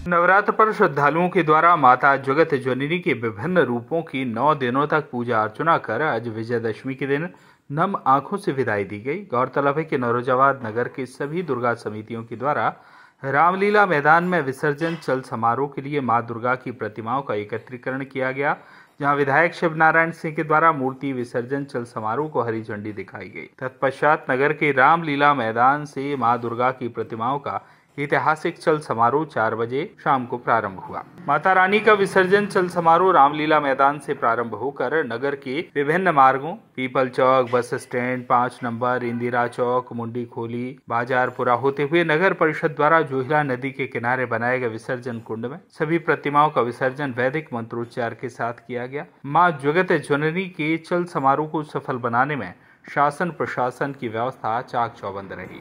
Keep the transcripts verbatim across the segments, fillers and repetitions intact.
नवरात्र पर श्रद्धालुओं के द्वारा माता जगत जननी के विभिन्न रूपों की नौ दिनों तक पूजा अर्चना कर आज विजयदशमी के दिन नम आंखों से विदाई दी गई। गौरतलब है कि नौरोजाबाद नगर के सभी दुर्गा समितियों के द्वारा रामलीला मैदान में विसर्जन चल समारोह के लिए मां दुर्गा की प्रतिमाओं का एकत्रीकरण किया गया, जहां विधायक शिव नारायण सिंह के द्वारा मूर्ति विसर्जन चल समारोह को हरी झंडी दिखाई गई। तत्पश्चात नगर के रामलीला मैदान से मां दुर्गा की प्रतिमाओं का ऐतिहासिक चल समारोह चार बजे शाम को प्रारंभ हुआ। माता रानी का विसर्जन चल समारोह रामलीला मैदान से प्रारंभ होकर नगर के विभिन्न मार्गों पीपल चौक, बस स्टैंड, पाँच नंबर, इंदिरा चौक, मुंडी खोली, बाजारपुरा होते हुए नगर परिषद द्वारा जोहिला नदी के किनारे बनाए गए विसर्जन कुंड में सभी प्रतिमाओं का विसर्जन वैदिक मंत्रोच्चार के साथ किया गया। मां जगत जननी के चल समारोह को सफल बनाने में शासन प्रशासन की व्यवस्था चाक चौबंद रही।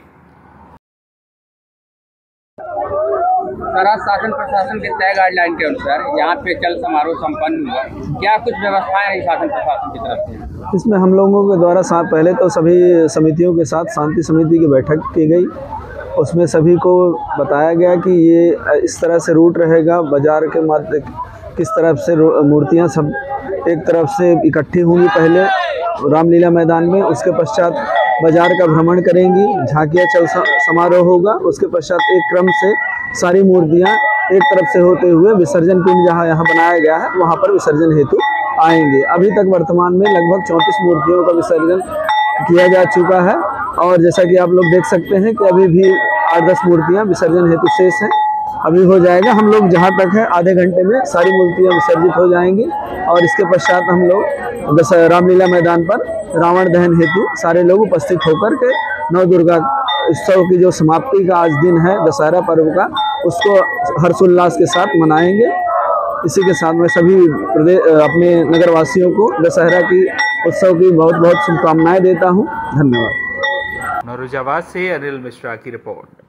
सर, आज शासन प्रशासन के तय गाइडलाइन के अनुसार यहाँ पे चल समारोह संपन्न हुआ, क्या कुछ व्यवस्थाएं रही शासन प्रशासन की तरफ से? इसमें हम लोगों के द्वारा पहले तो सभी समितियों के साथ शांति समिति की बैठक की गई। उसमें सभी को बताया गया कि ये इस तरह से रूट रहेगा, बाजार के माध्यम किस तरफ से मूर्तियाँ सब एक तरफ से इकट्ठी होंगी पहले रामलीला मैदान में, उसके पश्चात बाजार का भ्रमण करेंगी, झांकियाँ चल समारोह होगा, उसके पश्चात एक क्रम से सारी मूर्तियाँ एक तरफ से होते हुए विसर्जन कुंड जहाँ यहाँ बनाया गया है वहाँ पर विसर्जन हेतु आएंगे। अभी तक वर्तमान में लगभग चौंतीस मूर्तियों का विसर्जन किया जा चुका है और जैसा कि आप लोग देख सकते हैं कि अभी भी आठ दस मूर्तियाँ विसर्जन हेतु शेष हैं। अभी हो जाएगा, हम लोग जहाँ तक है आधे घंटे में सारी मूर्तियाँ विसर्जित हो जाएंगी और इसके पश्चात हम लोग रामलीला मैदान पर रावण दहन हेतु सारे लोग उपस्थित होकर के नव दुर्गा उत्सव की जो समाप्ति का आज दिन है दशहरा पर्व का, उसको हर्षोल्लास के साथ मनाएंगे। इसी के साथ मैं सभी प्रदेश अपने नगरवासियों को दशहरा की उत्सव की बहुत बहुत शुभकामनाएं देता हूं। धन्यवाद। नौरोजाबाद से अनिल मिश्रा की रिपोर्ट।